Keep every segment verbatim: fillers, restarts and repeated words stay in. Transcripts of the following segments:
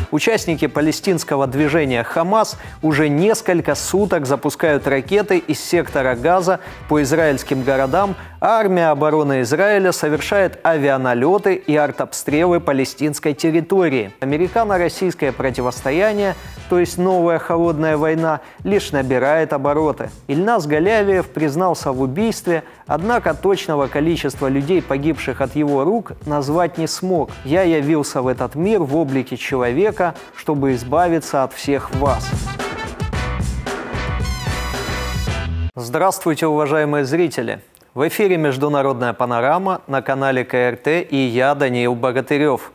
Участники палестинского движения «Хамас» уже несколько суток запускают ракеты из сектора Газа по израильским городам, а армия обороны Израиля совершает авианалеты и артобстрелы палестинской территории. Американо-российское противостояние, то есть новая холодная война, лишь набирает обороты. Ильназ Галявиев признался в убийстве, однако точного количества людей, погибших от его рук, назвать не смог. «Я явился в этот мир в облике человека, чтобы избавиться от всех вас». Здравствуйте, уважаемые зрители! В эфире «Международная панорама» на канале ка эр тэ и я, Даниил Богатырев.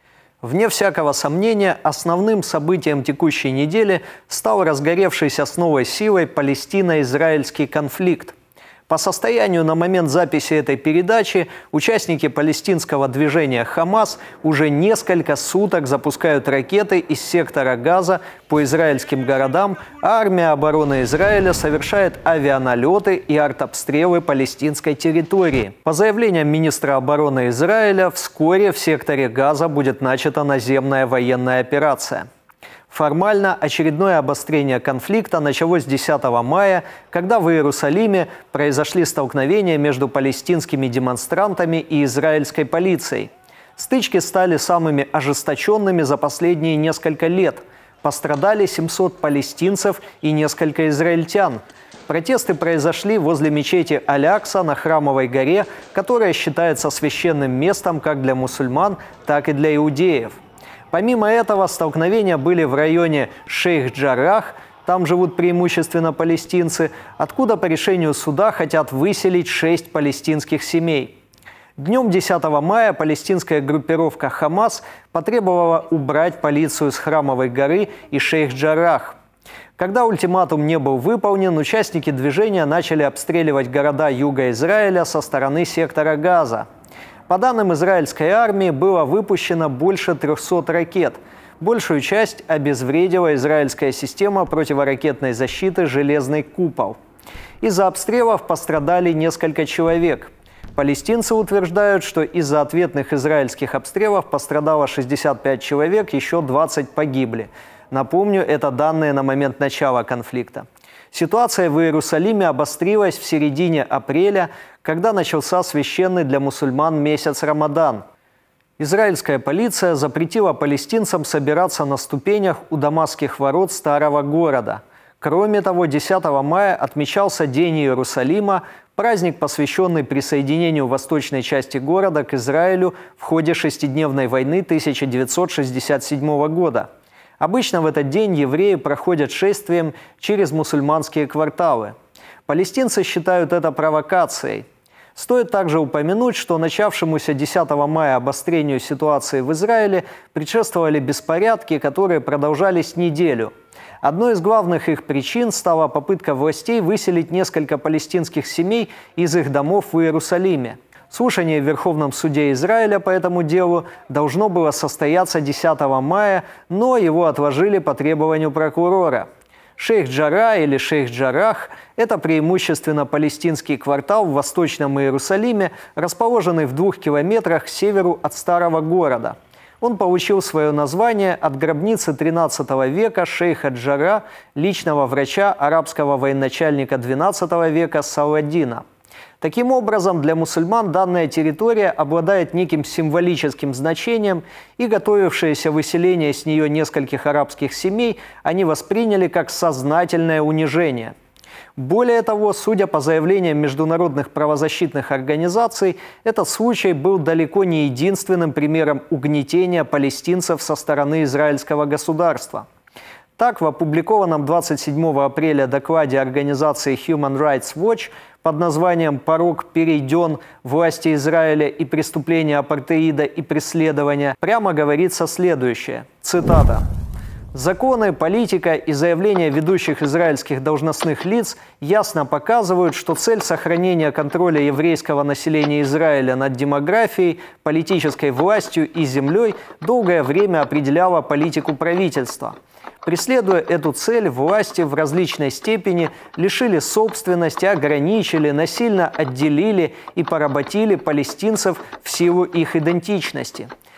Вне всякого сомнения, основным событием текущей недели стал разгоревшийся с новой силой палестино-израильский конфликт. По состоянию на момент записи этой передачи участники палестинского движения «Хамас» уже несколько суток запускают ракеты из сектора Газа по израильским городам, а армия обороны Израиля совершает авианалеты и артобстрелы палестинской территории. По заявлениям министра обороны Израиля, вскоре в секторе Газа будет начата наземная военная операция. Формально очередное обострение конфликта началось десятого мая, когда в Иерусалиме произошли столкновения между палестинскими демонстрантами и израильской полицией. Стычки стали самыми ожесточенными за последние несколько лет. Пострадали семьсот палестинцев и несколько израильтян. Протесты произошли возле мечети Аль-Акса на Храмовой горе, которая считается священным местом как для мусульман, так и для иудеев. Помимо этого, столкновения были в районе Шейх-Джаррах, там живут преимущественно палестинцы, откуда по решению суда хотят выселить шесть палестинских семей. Днем десятого мая палестинская группировка «Хамас» потребовала убрать полицию с Храмовой горы и Шейх-Джаррах. Когда ультиматум не был выполнен, участники движения начали обстреливать города юга Израиля со стороны сектора Газа. По данным израильской армии, было выпущено больше трёхсот ракет. Большую часть обезвредила израильская система противоракетной защиты «Железный купол». Из-за обстрелов пострадали несколько человек. Палестинцы утверждают, что из-за ответных израильских обстрелов пострадало шестьдесят пять человек, еще двадцать погибли. Напомню, это данные на момент начала конфликта. Ситуация в Иерусалиме обострилась в середине апреля, когда начался священный для мусульман месяц Рамадан. Израильская полиция запретила палестинцам собираться на ступенях у Дамасских ворот старого города. Кроме того, десятого мая отмечался День Иерусалима, праздник, посвященный присоединению восточной части города к Израилю в ходе шестидневной войны тысяча девятьсот шестьдесят седьмого года. Обычно в этот день евреи проходят шествием через мусульманские кварталы. Палестинцы считают это провокацией. Стоит также упомянуть, что начавшемуся десятого мая обострению ситуации в Израиле предшествовали беспорядки, которые продолжались неделю. Одной из главных их причин стала попытка властей выселить несколько палестинских семей из их домов в Иерусалиме. Слушание в Верховном суде Израиля по этому делу должно было состояться десятого мая, но его отложили по требованию прокурора. Шейх-Джаррах или Шейх-Джаррах – это преимущественно палестинский квартал в Восточном Иерусалиме, расположенный в двух километрах к северу от старого города. Он получил свое название от гробницы тринадцатого века шейха Джаррах, личного врача арабского военачальника двенадцатого века Саладина. Таким образом, для мусульман данная территория обладает неким символическим значением, и готовившееся выселение с нее нескольких арабских семей они восприняли как сознательное унижение. Более того, судя по заявлениям международных правозащитных организаций, этот случай был далеко не единственным примером угнетения палестинцев со стороны израильского государства. Так, в опубликованном двадцать седьмого апреля докладе организации Human Rights Watch под названием «Порог перейден. Власти Израиля и преступления апартеида и преследования» прямо говорится следующее. Цитата. «Законы, политика и заявления ведущих израильских должностных лиц ясно показывают, что цель сохранения контроля еврейского населения Израиля над демографией, политической властью и землей долгое время определяла политику правительства. Преследуя эту цель, власти в различной степени лишили собственности, ограничили, насильно отделили и поработили палестинцев в силу их идентичности.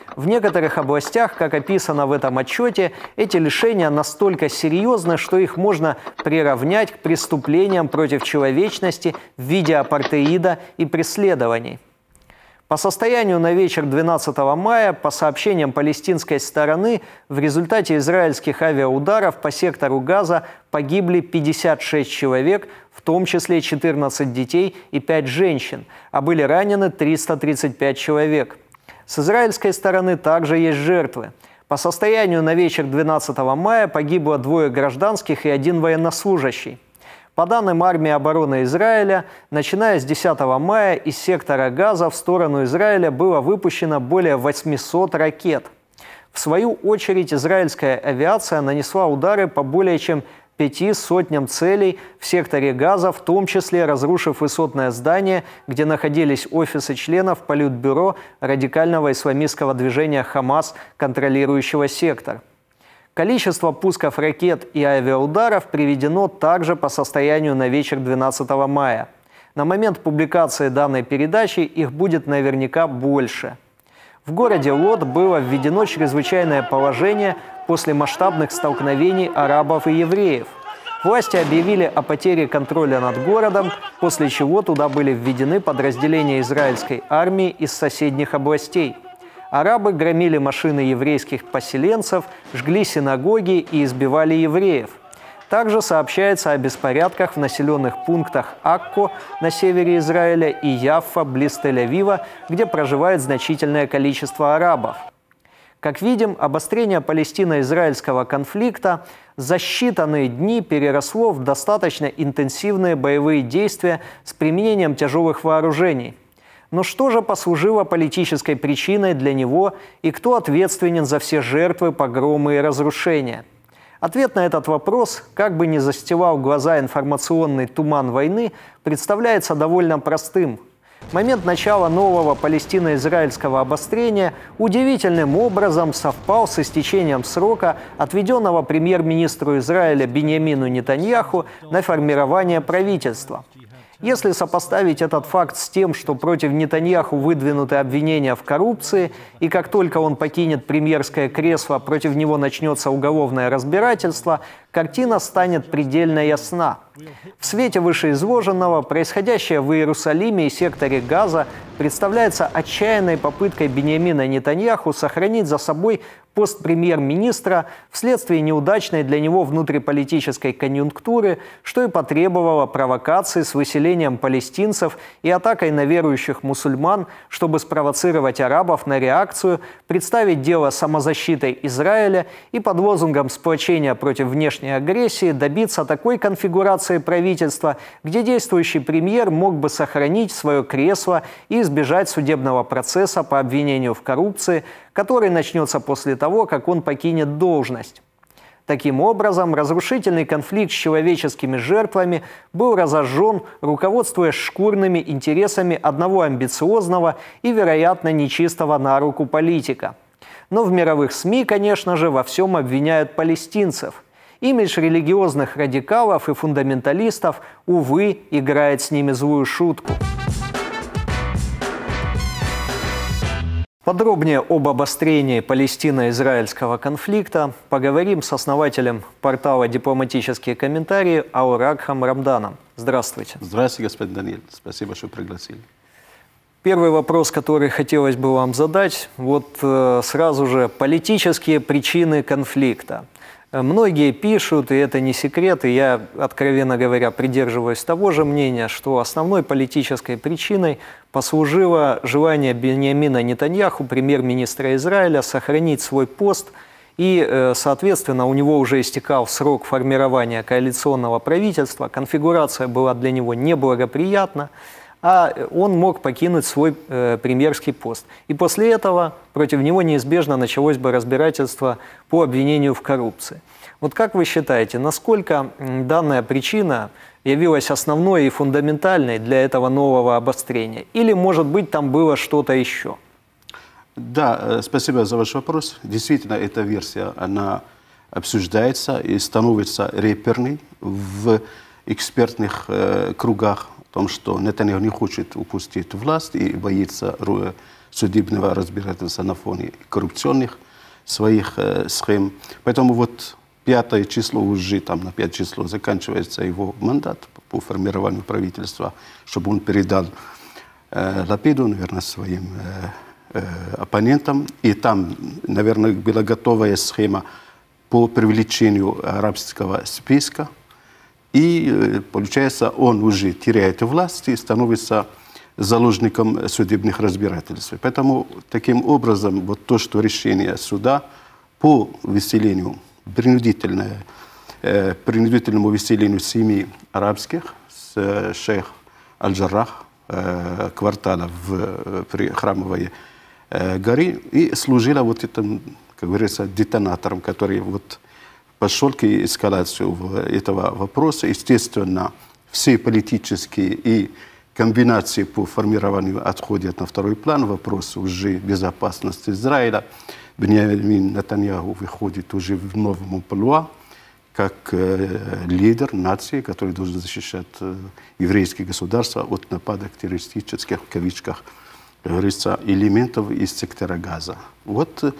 В некоторых областях, как описано в этом отчете, эти лишения настолько серьезны, что их можно приравнять к преступлениям против человечности в виде апартеида и преследований. По состоянию на вечер двенадцатого мая, по сообщениям палестинской стороны, в результате израильских авиаударов по сектору Газа погибли пятьдесят шесть человек, в том числе четырнадцать детей и пять женщин, а были ранены триста тридцать пять человек. С израильской стороны также есть жертвы. По состоянию на вечер двенадцатого мая погибло двое гражданских и один военнослужащий. По данным армии обороны Израиля, начиная с десятого мая из сектора Газа в сторону Израиля было выпущено более восьмисот ракет. В свою очередь, израильская авиация нанесла удары по более чем пяти сотням целей в секторе Газа, в том числе разрушив высотное здание, где находились офисы членов Политбюро радикального исламистского движения «Хамас», контролирующего сектор. Количество пусков ракет и авиаударов приведено также по состоянию на вечер двенадцатого мая. На момент публикации данной передачи их будет наверняка больше. В городе Лод было введено чрезвычайное положение после масштабных столкновений арабов и евреев. Власти объявили о потере контроля над городом, после чего туда были введены подразделения израильской армии из соседних областей. Арабы громили машины еврейских поселенцев, жгли синагоги и избивали евреев. Также сообщается о беспорядках в населенных пунктах Акко на севере Израиля и Яффа близ Тель-Авива, где проживает значительное количество арабов. Как видим, обострение палестино-израильского конфликта за считанные дни переросло в достаточно интенсивные боевые действия с применением тяжелых вооружений. Но что же послужило политической причиной для него и кто ответственен за все жертвы, погромы и разрушения? Ответ на этот вопрос, как бы ни застилал глаза информационный туман войны, представляется довольно простым. Момент начала нового палестино-израильского обострения удивительным образом совпал с истечением срока, отведенного премьер-министру Израиля Биньямину Нетаньяху на формирование правительства. Если сопоставить этот факт с тем, что против Нетаньяху выдвинуты обвинения в коррупции, и как только он покинет премьерское кресло, против него начнется уголовное разбирательство, картина станет предельно ясна. В свете вышеизложенного, происходящее в Иерусалиме и секторе Газа представляется отчаянной попыткой Биньямина Нетаньяху сохранить за собой пост премьер-министра вследствие неудачной для него внутриполитической конъюнктуры, что и потребовало провокации с выселением палестинцев и атакой на верующих мусульман, чтобы спровоцировать арабов на реакцию, представить дело самозащитой Израиля и под лозунгом сплочения против внешней агрессии добиться такой конфигурации правительства, где действующий премьер мог бы сохранить свое кресло и избежать судебного процесса по обвинению в коррупции, который начнется после того, как он покинет должность. Таким образом, разрушительный конфликт с человеческими жертвами был разожжен, руководствуясь шкурными интересами одного амбициозного и, вероятно, нечистого на руку политика. Но в мировых СМИ, конечно же, во всем обвиняют палестинцев. Имидж религиозных радикалов и фундаменталистов, увы, играет с ними злую шутку. Подробнее об обострении палестино-израильского конфликта поговорим с основателем портала «Дипломатические комментарии» Ауракхом Рамданом. Здравствуйте. Здравствуйте, господин Даниил. Спасибо, что пригласили. Первый вопрос, который хотелось бы вам задать, вот э, сразу же политические причины конфликта. Многие пишут, и это не секрет, и я, откровенно говоря, придерживаюсь того же мнения, что основной политической причиной послужило желание Биньямина Нетаньяху, премьер-министра Израиля, сохранить свой пост, и, соответственно, у него уже истекал срок формирования коалиционного правительства, конфигурация была для него неблагоприятна, а он мог покинуть свой э, премьерский пост. И после этого против него неизбежно началось бы разбирательство по обвинению в коррупции. Вот как вы считаете, насколько данная причина явилась основной и фундаментальной для этого нового обострения? Или, может быть, там было что-то еще? Да, спасибо за ваш вопрос. Действительно, эта версия, она обсуждается и становится реперной в экспертных э, кругах. О том, что Нетаньяху не хочет упустить власть и боится судебного разбирательства на фоне коррупционных своих э, схем. Поэтому вот пятое число уже, там на пятое число заканчивается его мандат по формированию правительства, чтобы он передал э, Лапиду, наверное, своим э, э, оппонентам. И там, наверное, была готовая схема по привлечению арабского списка. И, получается, он уже теряет власть и становится заложником судебных разбирательств. Поэтому, таким образом, вот то, что решение суда по выселению, принудительное, э, принудительному выселению семьи арабских с э, шейх Аль-Джаррах, э, квартала в, при Храмовой э, горе, и служило вот этим, как говорится, детонатором, который вот пошел к эскалации этого вопроса. Естественно, все политические и комбинации по формированию отходят на второй план. Вопрос уже безопасности Израиля. Беньямин Нетаньяху выходит уже в новом амплуа, как э, лидер нации, который должен защищать э, еврейское государство от нападок террористических, в кавычках, как говорится, элементов из сектора Газа. Вот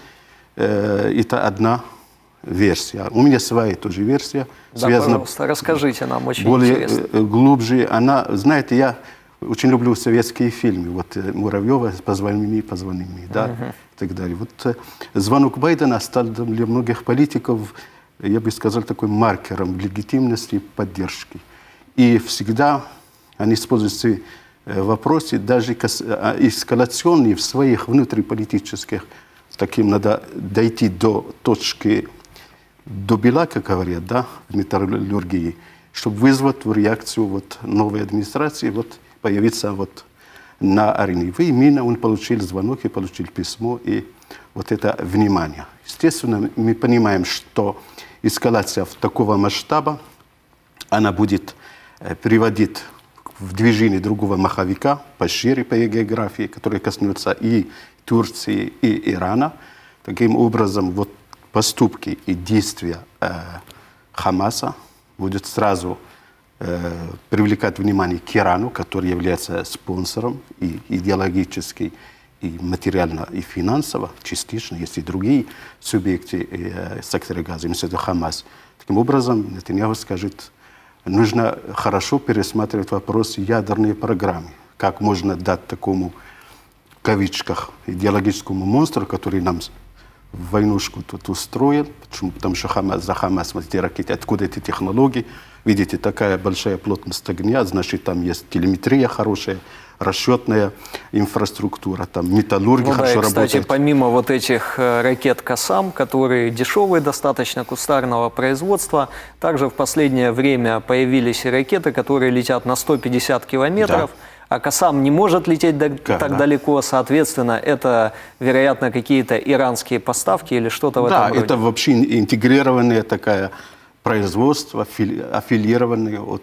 э, это одна версия. У меня своя тоже версия. Да, связана, пожалуйста, расскажите нам, очень более интересно. Глубже. Она, знаете, я очень люблю советские фильмы. Вот Муравьева «Позвони мне, позвони мне», да, uh-huh. и так далее. Вот звонок Байдена стал для многих политиков, я бы сказал, такой маркером легитимности и поддержки. И всегда они используют свои вопросы, даже эскалационные в своих внутриполитических, таким надо дойти до точки, до бела, как говорят, да, в металлургии, чтобы вызвать реакцию вот новой администрации, вот появиться вот на арене. И именно он получил звонок и получил письмо, и вот это внимание. Естественно, мы понимаем, что эскалация в такого масштаба, она будет приводить в движение другого маховика, пошире по географии, который коснется и Турции, и Ирана. Таким образом, вот поступки и действия э, Хамаса будут сразу э, привлекать внимание к Ирану, который является спонсором и идеологически, и материально, и финансово, частично. Есть и другие субъекты э, сектора Газа, именно это Хамас. Таким образом, Нетаньяху скажет, нужно хорошо пересматривать вопрос ядерной программы. Как можно дать такому, в кавычках, идеологическому монстру, который нам войнушку тут устроил. Почему? Потому что Хамас, за Хамас, смотрите, ракеты, откуда эти технологии. Видите, такая большая плотность огня, значит, там есть телеметрия хорошая, расчетная инфраструктура, там металлургия ну, хорошо да, и, кстати, работает. помимо вот этих ракет «Кассам», которые дешевые, достаточно кустарного производства, также в последнее время появились и ракеты, которые летят на сто пятьдесят километров. Да. А «Кассам» не может лететь до, так да. далеко, соответственно, это, вероятно, какие-то иранские поставки или что-то в да, этом роде. Да, это вообще интегрированное такое производство, аффилированное от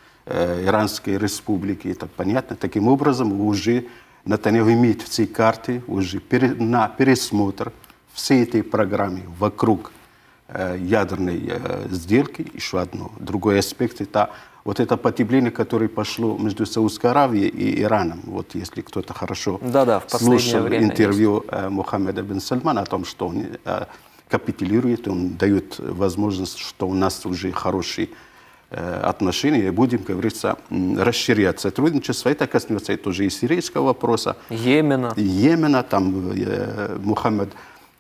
э, Иранской республики. Это понятно. Таким образом, уже Нетаньяху имеет все карты уже пере, на пересмотр всей этой программы вокруг э, ядерной э, сделки. Еще одно, другой аспект – это вот это потепление, которое пошло между Саудовской Аравией и Ираном. Вот если кто-то хорошо да -да, слушал интервью э, Мухаммеда бен Сальмана о том, что он э, капитулирует, он дает возможность, что у нас уже хорошие э, отношения, и будем, как говорится, расширять сотрудничество. Это коснется и тоже и сирийского вопроса. Йемена. Йемена, там э, Мухаммед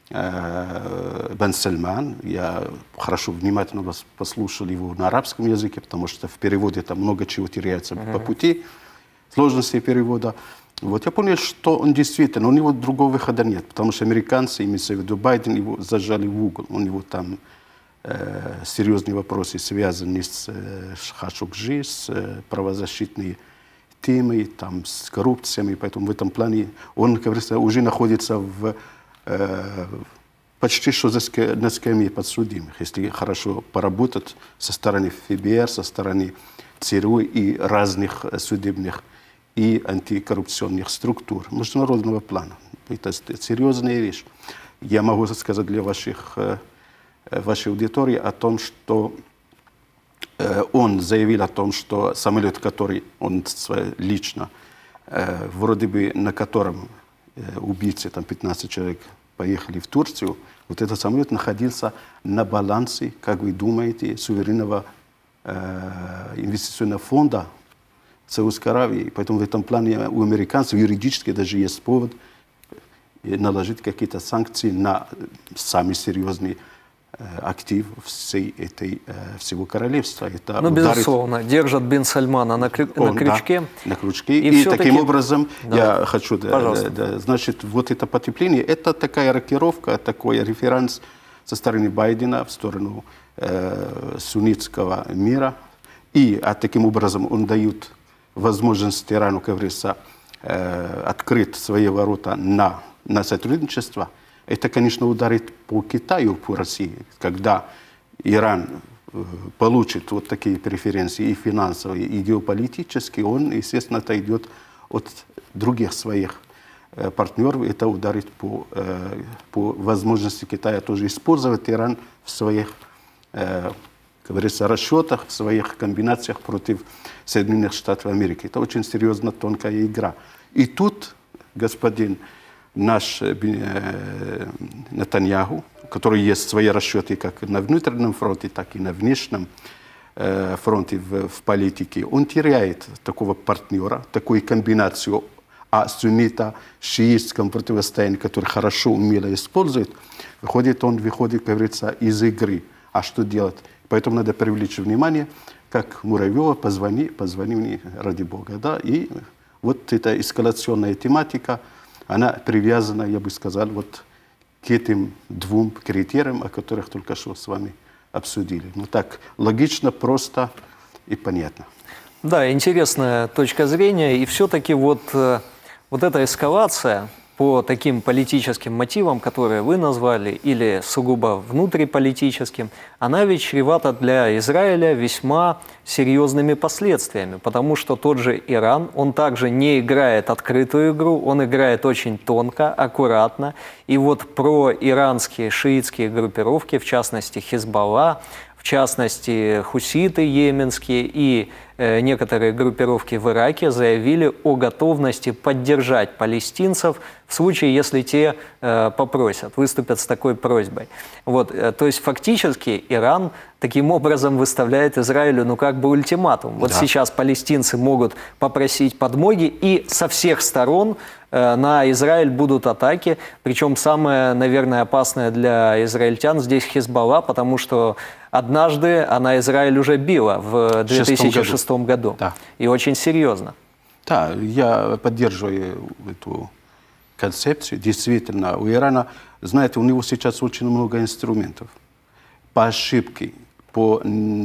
бен Сальман, я хорошо, внимательно вас послушал его на арабском языке, потому что в переводе там много чего теряется mm-hmm. по пути, сложности перевода. Вот я понял, что он действительно, у него другого выхода нет, потому что американцы, имеется в виду Байден, его зажали в угол, у него там э, серьезные вопросы, связанные с э, Хашогджи, с э, правозащитной темой, там, с коррупциями, поэтому в этом плане он, как говорится, уже находится в почти что на скамье подсудимых, если хорошо поработать со стороны эф бэ эр, со стороны ЦРУ и разных судебных и антикоррупционных структур международного плана. Это серьезная вещь. Я могу сказать для ваших, вашей аудитории о том, что он заявил о том, что самолет, который он лично, вроде бы на котором убийцы, там пятнадцать человек, поехали в Турцию, вот этот самолет находился на балансе, как вы думаете, суверенного э, инвестиционного фонда Саудовской Аравии. Поэтому в этом плане у американцев юридически даже есть повод наложить какие-то санкции на самый серьезный э, актив всей этой, э, всего королевства. Это ну, ударит... безусловно, держат бен Сальмана на, крю... Он, на крючке. Да, на крючке. И, и таким образом, да. я хочу, да, да, значит, вот это потепление, это такая рокировка, такой референс со стороны Байдена в сторону э, суннитского мира. И а таким образом он дает возможность Ирану, как говорится, э, открыть свои ворота на, на сотрудничество. Это, конечно, ударит по Китаю, по России, когда Иран э, получит вот такие преференции и финансовые, и геополитические, он, естественно, отойдет от других своих э, партнеров. Это ударит по, э, по возможности Китая тоже использовать Иран в своих, э, как говорится, расчетах, в своих комбинациях против Соединенных Штатов Америки. Это очень серьезно тонкая игра. И тут господин наш э, Нетаньяху, у которого есть свои расчеты как на внутреннем фронте, так и на внешнем э, фронте в, в политике, он теряет такого партнера, такую комбинацию о суннито-шиитском противостоянии, который хорошо, умело использует. Выходит, он выходит, как говорится, из игры. А что делать? Поэтому надо привлечь внимание, как Муравьева, позвони, позвони мне, ради Бога. Да? И вот эта эскалационная тематика, она привязана, я бы сказал, вот к этим двум критериям, о которых только что с вами обсудили. Ну так, логично, просто и понятно. Да, интересная точка зрения. И все-таки вот, вот эта эскалация по таким политическим мотивам, которые вы назвали, или сугубо внутриполитическим, она ведь чревата для Израиля весьма серьезными последствиями, потому что тот же Иран, он также не играет открытую игру, он играет очень тонко, аккуратно. И вот про иранские шиитские группировки, в частности Хизбалла, в частности хуситы йеменские и э, некоторые группировки в Ираке заявили о готовности поддержать палестинцев в случае, если те э, попросят, выступят с такой просьбой. Вот, э, то есть фактически Иран таким образом выставляет Израилю, ну, как бы ультиматум. Вот да. Сейчас палестинцы могут попросить подмоги, и со всех сторон э, на Израиль будут атаки. Причем самое, наверное, опасное для израильтян здесь Хизбалла, потому что однажды она Израиль уже била в две тысячи шестом году. Да. И очень серьезно. Да, я поддерживаю эту концепцию. Действительно, у Ирана, знаете, у него сейчас очень много инструментов. По ошибке, по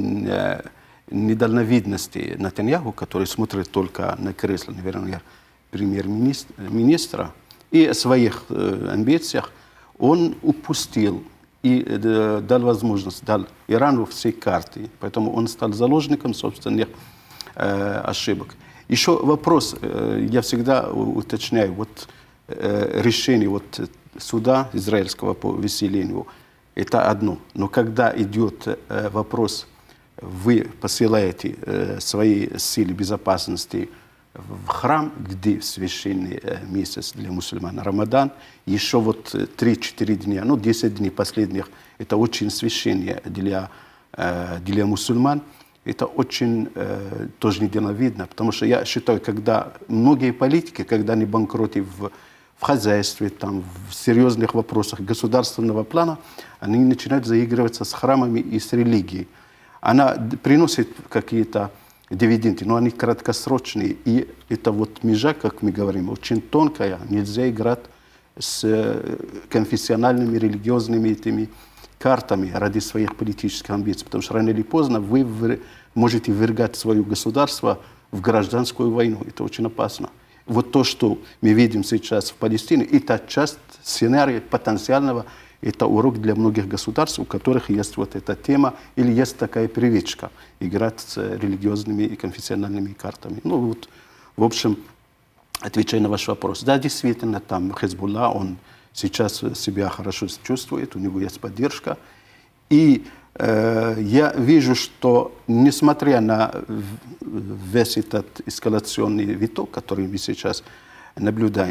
недальновидности Нетаньяху, который смотрит только на кресло, наверное, премьер-министра, и о своих э, амбициях, он упустил и э, дал возможность, дал Ирану все карты. Поэтому он стал заложником собственных э, ошибок. Еще вопрос, э, я всегда уточняю, вот э, решение вот, суда израильского по выселению, это одно. Но когда идет э, вопрос, вы посылаете э, свои силы безопасности в храм, где священный э, месяц для мусульман, Рамадан, еще вот три-четыре дня, ну десять дней последних, это очень священное для, э, для мусульман. Это очень э, тоже недальновидно, потому что я считаю, когда многие политики, когда они банкротят в в хозяйстве, там, в серьезных вопросах государственного плана, они начинают заигрываться с храмами и с религией. Она приносит какие-то дивиденды, но они краткосрочные. И это вот межа, как мы говорим, очень тонкая. Нельзя играть с конфессиональными, религиозными этими картами ради своих политических амбиций. Потому что рано или поздно вы можете ввергать свое государство в гражданскую войну. Это очень опасно. Вот то, что мы видим сейчас в Палестине, это часть сценария потенциального, это урок для многих государств, у которых есть вот эта тема, или есть такая привычка играть с религиозными и конфессиональными картами. Ну вот, в общем, отвечая на ваш вопрос, да, действительно, там Хизбулла, он сейчас себя хорошо чувствует, у него есть поддержка. И э, я вижу, что, несмотря на весь этот эскалационный виток, который мы сейчас наблюдаем,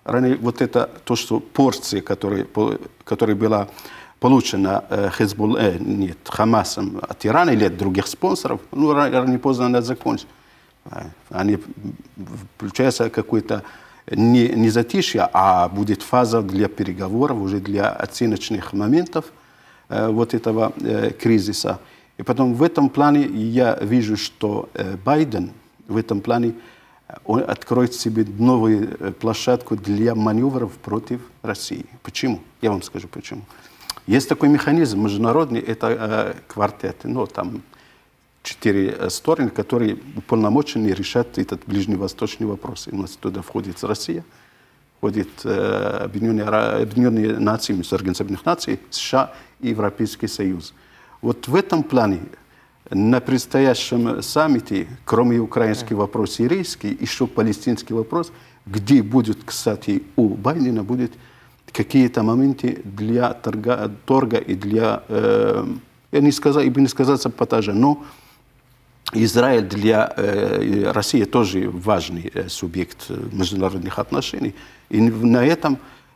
вот это то, что порция, которая, которая была получена э, Хезбул, э, нет, Хамасом от Ирана или от других спонсоров, ну, рано или поздно она закончится. Они, получается, какой-то не, не затишье, а будет фаза для переговоров, уже для оценочных моментов э, вот этого э, кризиса. И потом в этом плане я вижу, что э, Байден в этом плане он откроет себе новую э, площадку для маневров против России. Почему? Я вам скажу почему. Есть такой механизм международный, это э, квартет, ну, там четыре стороны, которые уполномочены решать этот ближневосточный вопрос. И у нас туда входит Россия, входит э, Объединенные, Объединенные Нации, Организация Объединенных Наций, США и Европейский Союз. Вот в этом плане на предстоящем саммите, кроме украинского вопроса, сирийский, еще палестинский вопрос, где будет, кстати, у Байдена будет какие-то моменты для торга, торга и для, э, я не сказал, и бы не сказать саботажа, но Израиль для э, России тоже важный э, субъект международных отношений. И на этом,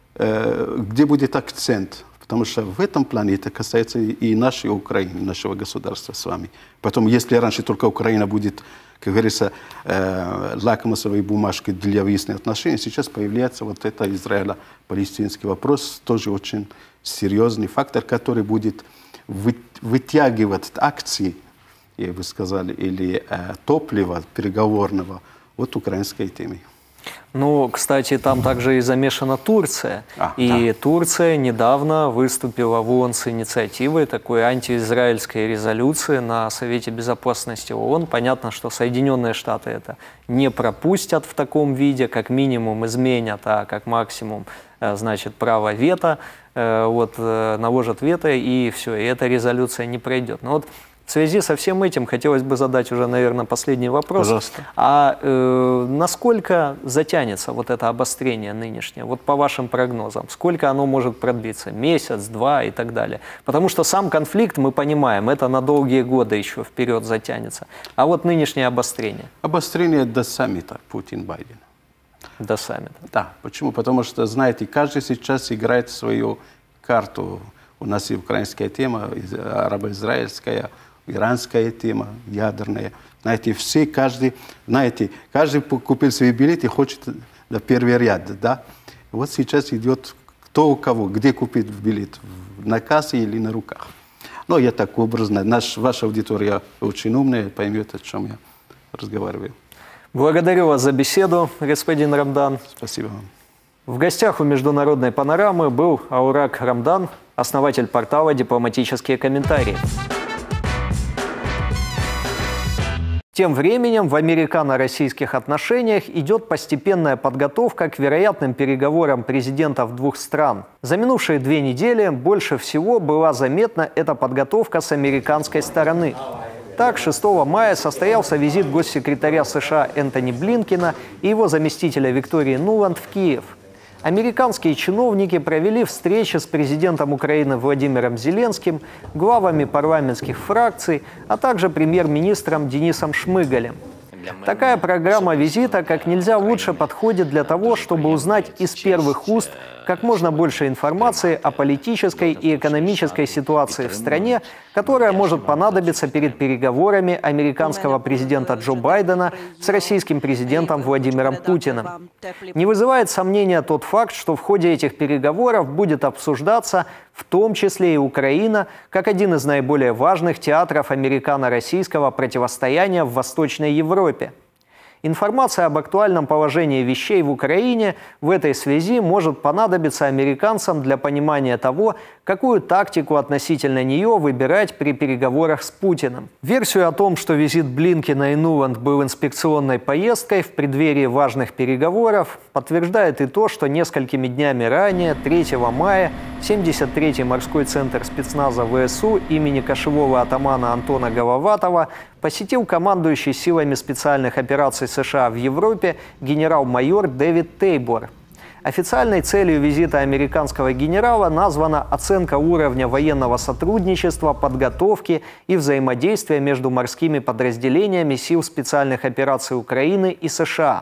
э, где будет акцент, потому что в этом плане это касается и нашей Украины, нашего государства с вами. Потом, если раньше только Украина будет, как говорится, э, лакмусовой бумажкой для выяснения отношений, сейчас появляется вот это израило-палестинский вопрос, тоже очень серьезный фактор, который будет вы, вытягивать акции, я бы сказал, или э, топлива переговорного от украинской темы. Ну, кстати, там также и замешана Турция. А, и да. Турция недавно выступила в ООН с инициативой такой антиизраильской резолюции на Совете Безопасности ООН. Понятно, что Соединенные Штаты это не пропустят в таком виде, как минимум изменят, а как максимум, значит, право вето, вот, наложат вето, и все, и эта резолюция не пройдет. Но вот в связи со всем этим хотелось бы задать уже, наверное, последний вопрос. Пожалуйста. А э, насколько затянется вот это обострение нынешнее, вот по вашим прогнозам? Сколько оно может продлиться? Месяц, два и так далее? Потому что сам конфликт, мы понимаем, это на долгие годы еще вперед затянется. А вот нынешнее обострение? Обострение до саммита Путин-Байден. До саммита? Да. Почему? Потому что, знаете, каждый сейчас играет свою карту. У нас и украинская тема, арабо-израильская, иранская тема, ядерная. Знаете, все, каждый, знаете, каждый купил свои билеты и хочет на первый ряд, да? Вот сейчас идет кто у кого, где купить билет, на кассе или на руках. Но я так образно, наш, ваша аудитория очень умная, поймет, о чем я разговариваю. Благодарю вас за беседу, господин Рамдан. Спасибо вам. В гостях у «Международной панорамы» был Аурак Рамдан, основатель портала «Дипломатические комментарии». Тем временем в американо-российских отношениях идет постепенная подготовка к вероятным переговорам президентов двух стран. За минувшие две недели больше всего была заметна эта подготовка с американской стороны. Так, шестого мая состоялся визит госсекретаря США Энтони Блинкена и его заместителя Виктории Нуланд в Киев. Американские чиновники провели встречи с президентом Украины Владимиром Зеленским, главами парламентских фракций, а также премьер-министром Денисом Шмыгалем. Такая программа визита как нельзя лучше подходит для того, чтобы узнать из первых уст как можно больше информации о политической и экономической ситуации в стране, которая может понадобиться перед переговорами американского президента Джо Байдена с российским президентом Владимиром Путиным. Не вызывает сомнения тот факт, что в ходе этих переговоров будет обсуждаться в том числе и Украина, как один из наиболее важных театров американо-российского противостояния в Восточной Европе. Информация об актуальном положении вещей в Украине в этой связи может понадобиться американцам для понимания того, какую тактику относительно нее выбирать при переговорах с Путиным. Версию о том, что визит Блинкена и Нуланд был инспекционной поездкой в преддверии важных переговоров, подтверждает и то, что несколькими днями ранее, третьего мая, семьдесят третий морской центр спецназа ВСУ имени кошевого атамана Антона Головатова посетил командующий силами специальных операций США в Европе генерал-майор Дэвид Тейбор. Официальной целью визита американского генерала названа оценка уровня военного сотрудничества, подготовки и взаимодействия между морскими подразделениями сил специальных операций Украины и США.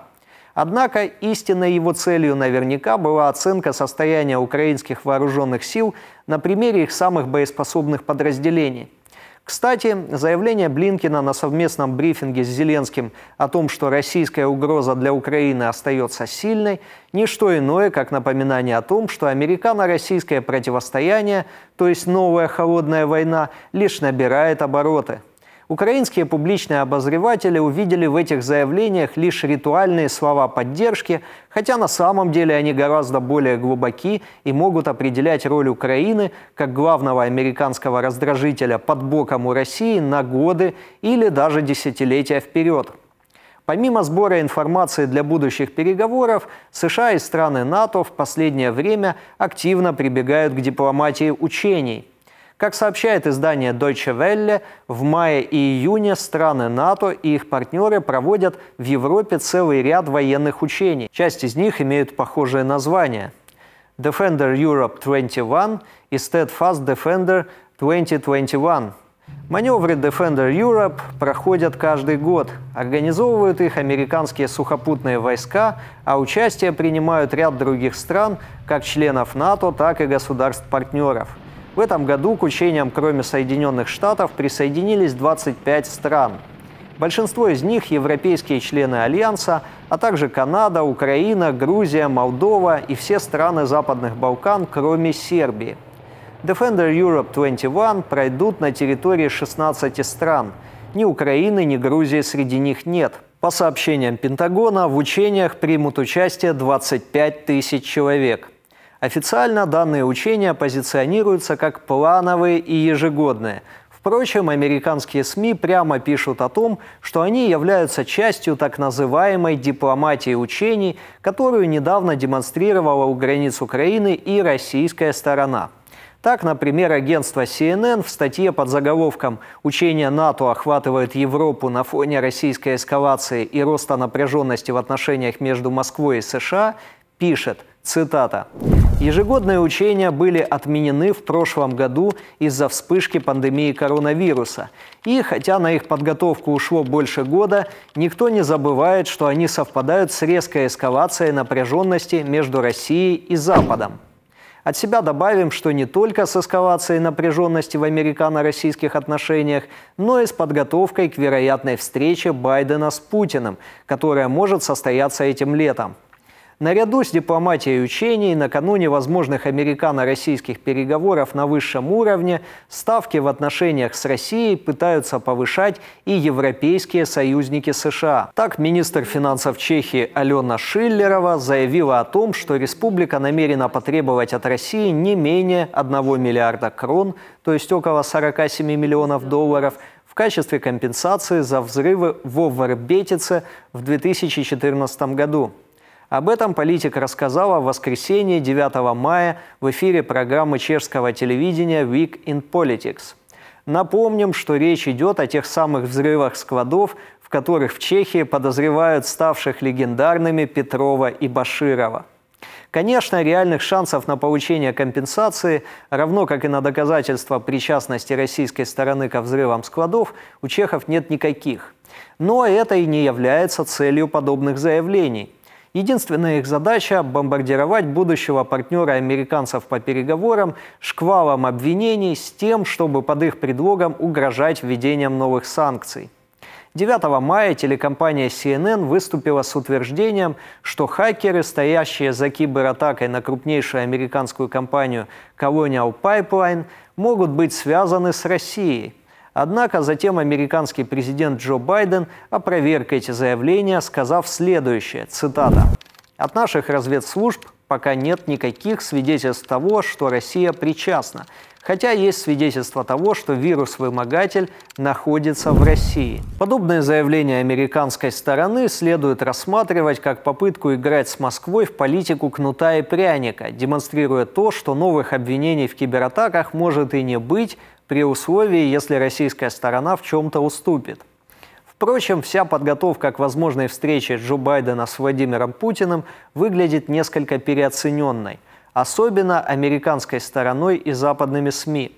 Однако истинной его целью наверняка была оценка состояния украинских вооруженных сил на примере их самых боеспособных подразделений. Кстати, заявление Блинкена на совместном брифинге с Зеленским о том, что российская угроза для Украины остается сильной, не что иное, как напоминание о том, что американо-российское противостояние, то есть новая холодная война, лишь набирает обороты. Украинские публичные обозреватели увидели в этих заявлениях лишь ритуальные слова поддержки, хотя на самом деле они гораздо более глубоки и могут определять роль Украины как главного американского раздражителя под боком у России на годы или даже десятилетия вперед. Помимо сбора информации для будущих переговоров, США и страны НАТО в последнее время активно прибегают к дипломатии учений. Как сообщает издание Deutsche Welle, в мае и июне страны НАТО и их партнеры проводят в Европе целый ряд военных учений. Часть из них имеют похожие названия: Defender Europe двадцать один и Steadfast Defender две тысячи двадцать один. Маневры Defender Europe проходят каждый год. Организовывают их американские сухопутные войска, а участие принимают ряд других стран, как членов НАТО, так и государств-партнеров. В этом году к учениям, кроме Соединенных Штатов, присоединились двадцать пять стран. Большинство из них – европейские члены Альянса, а также Канада, Украина, Грузия, Молдова и все страны Западных Балкан, кроме Сербии. Defender Europe двадцать один пройдут на территории шестнадцати стран. Ни Украины, ни Грузии среди них нет. По сообщениям Пентагона, в учениях примут участие двадцать пять тысяч человек. Официально данные учения позиционируются как плановые и ежегодные. Впрочем, американские СМИ прямо пишут о том, что они являются частью так называемой дипломатии учений, которую недавно демонстрировала у границ Украины и российская сторона. Так, например, агентство си эн эн в статье под заголовком «Учения НАТО охватывают Европу на фоне российской эскалации и роста напряженности в отношениях между Москвой и США» пишет, цитата: «Ежегодные учения были отменены в прошлом году из-за вспышки пандемии коронавируса. И, хотя на их подготовку ушло больше года, никто не забывает, что они совпадают с резкой эскалацией напряженности между Россией и Западом». От себя добавим, что не только с эскалацией напряженности в американо-российских отношениях, но и с подготовкой к вероятной встрече Байдена с Путиным, которая может состояться этим летом. Наряду с дипломатией учений, накануне возможных американо-российских переговоров на высшем уровне, ставки в отношениях с Россией пытаются повышать и европейские союзники США. Так, министр финансов Чехии Алена Шиллерова заявила о том, что республика намерена потребовать от России не менее одного миллиарда крон, то есть около сорока семи миллионов долларов, в качестве компенсации за взрывы в Овербетице в две тысячи четырнадцатом году. Об этом политик рассказала в воскресенье девятого мая в эфире программы чешского телевидения «Week in Politics». Напомним, что речь идет о тех самых взрывах складов, в которых в Чехии подозревают ставших легендарными Петрова и Баширова. Конечно, реальных шансов на получение компенсации, равно как и на доказательство причастности российской стороны ко взрывам складов, у чехов нет никаких. Но это и не является целью подобных заявлений. Единственная их задача – бомбардировать будущего партнера американцев по переговорам шквалом обвинений с тем, чтобы под их предлогом угрожать введением новых санкций. девятого мая телекомпания си эн эн выступила с утверждением, что хакеры, стоящие за кибератакой на крупнейшую американскую компанию Colonial Pipeline, могут быть связаны с Россией. Однако затем американский президент Джо Байден опроверг эти заявления, сказав следующее, цитата: «От наших разведслужб пока нет никаких свидетельств того, что Россия причастна, хотя есть свидетельства того, что вирус-вымогатель находится в России». Подобные заявления американской стороны следует рассматривать как попытку играть с Москвой в политику кнута и пряника, демонстрируя то, что новых обвинений в кибератаках может и не быть, при условии, если российская сторона в чем-то уступит. Впрочем, вся подготовка к возможной встрече Джо Байдена с Владимиром Путиным выглядит несколько переоцененной, особенно американской стороной и западными СМИ.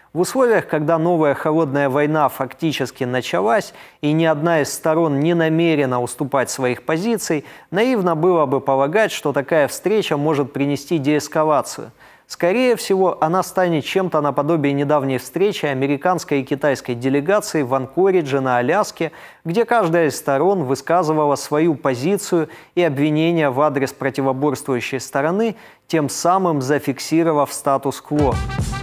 В условиях, когда новая холодная война фактически началась, и ни одна из сторон не намерена уступать своих позиций, наивно было бы полагать, что такая встреча может принести деэскалацию. Скорее всего, она станет чем-то наподобие недавней встречи американской и китайской делегаций в Анкоридже на Аляске, где каждая из сторон высказывала свою позицию и обвинения в адрес противоборствующей стороны, тем самым зафиксировав статус-кво.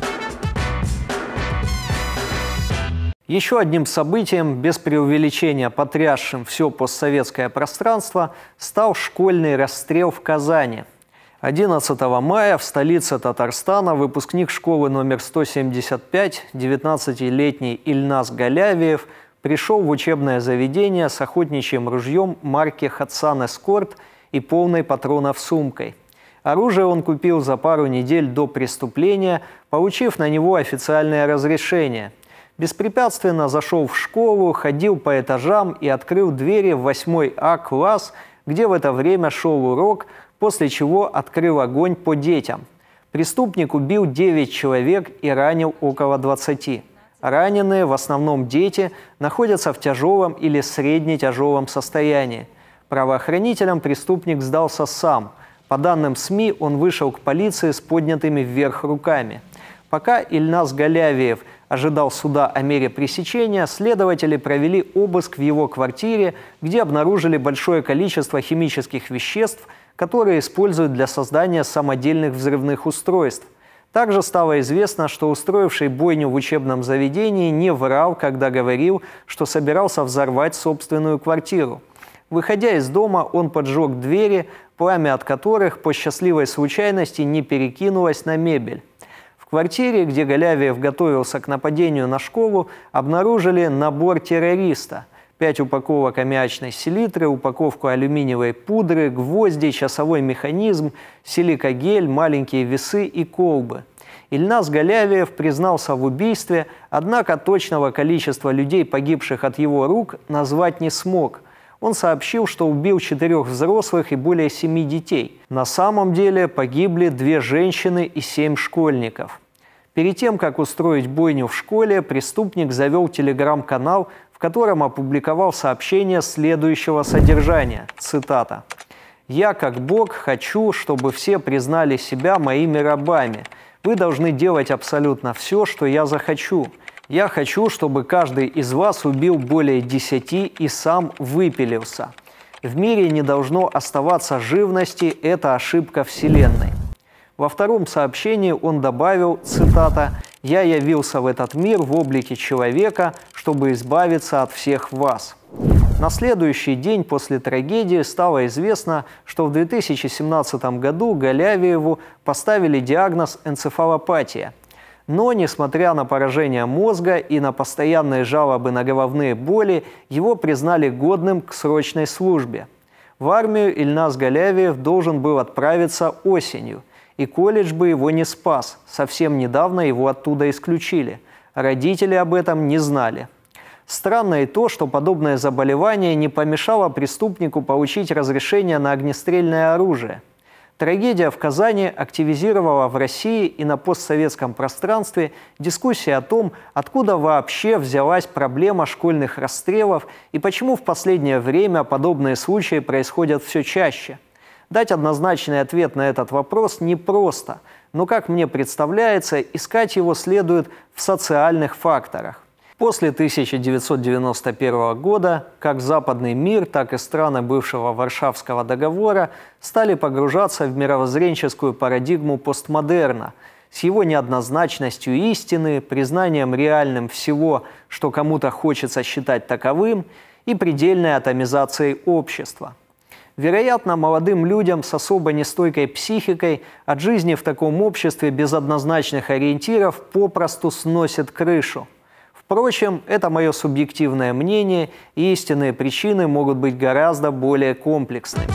Еще одним событием, без преувеличения потрясшим все постсоветское пространство, стал школьный расстрел в Казани. одиннадцатого мая в столице Татарстана выпускник школы номер сто семьдесят пять, девятнадцатилетний Ильназ Галявиев, пришел в учебное заведение с охотничьим ружьем марки «Хатсан Эскорт» и полной патронов сумкой. Оружие он купил за пару недель до преступления, получив на него официальное разрешение. Беспрепятственно зашел в школу, ходил по этажам и открыл двери в восьмой А класс, где в это время шел урок, после чего открыл огонь по детям. Преступник убил девять человек и ранил около двадцати. Раненые, в основном дети, находятся в тяжелом или средне-тяжелом состоянии. Правоохранителям преступник сдался сам. По данным СМИ, он вышел к полиции с поднятыми вверх руками. Пока Ильназ Галявиев ожидал суда о мере пресечения, следователи провели обыск в его квартире, где обнаружили большое количество химических веществ, которые используют для создания самодельных взрывных устройств. Также стало известно, что устроивший бойню в учебном заведении не врал, когда говорил, что собирался взорвать собственную квартиру. Выходя из дома, он поджег двери, пламя от которых по счастливой случайности не перекинулось на мебель. В квартире, где Галявиев готовился к нападению на школу, обнаружили набор террориста. Пять упаковок аммиачной селитры, упаковку алюминиевой пудры, гвозди, часовой механизм, силикогель, маленькие весы и колбы. Ильназ Галявиев признался в убийстве, однако точного количества людей, погибших от его рук, назвать не смог. Он сообщил, что убил четырех взрослых и более семи детей. На самом деле погибли две женщины и семь школьников. Перед тем, как устроить бойню в школе, преступник завел телеграм-канал, в котором опубликовал сообщение следующего содержания, цитата: «Я, как Бог, хочу, чтобы все признали себя моими рабами. Вы должны делать абсолютно все, что я захочу. Я хочу, чтобы каждый из вас убил более десяти и сам выпилился. В мире не должно оставаться живности, это ошибка Вселенной». Во втором сообщении он добавил, цитата: «Я явился в этот мир в облике человека, чтобы избавиться от всех вас». На следующий день после трагедии стало известно, что в две тысячи семнадцатом году Галявиеву поставили диагноз энцефалопатия. Но, несмотря на поражение мозга и на постоянные жалобы на головные боли, его признали годным к срочной службе. В армию Ильназ Галявиев должен был отправиться осенью, и колледж бы его не спас. Совсем недавно его оттуда исключили. Родители об этом не знали. Странно и то, что подобное заболевание не помешало преступнику получить разрешение на огнестрельное оружие. Трагедия в Казани активизировала в России и на постсоветском пространстве дискуссии о том, откуда вообще взялась проблема школьных расстрелов и почему в последнее время подобные случаи происходят все чаще. Дать однозначный ответ на этот вопрос непросто, но, как мне представляется, искать его следует в социальных факторах. После тысяча девятьсот девяносто первого года как западный мир, так и страны бывшего Варшавского договора стали погружаться в мировоззренческую парадигму постмодерна с его неоднозначностью истины, признанием реальным всего, что кому-то хочется считать таковым, и предельной атомизацией общества. Вероятно, молодым людям с особо нестойкой психикой от жизни в таком обществе без однозначных ориентиров попросту сносит крышу. Впрочем, это мое субъективное мнение, и истинные причины могут быть гораздо более комплексными.